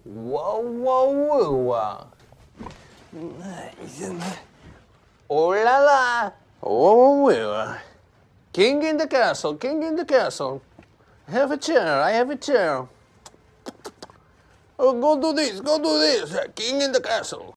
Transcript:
Whoa, whoa, whoa. Oh la la. Oh, whoa. King in the castle, king in the castle. Have a chair, I have a chair. Oh, go do this, king in the castle.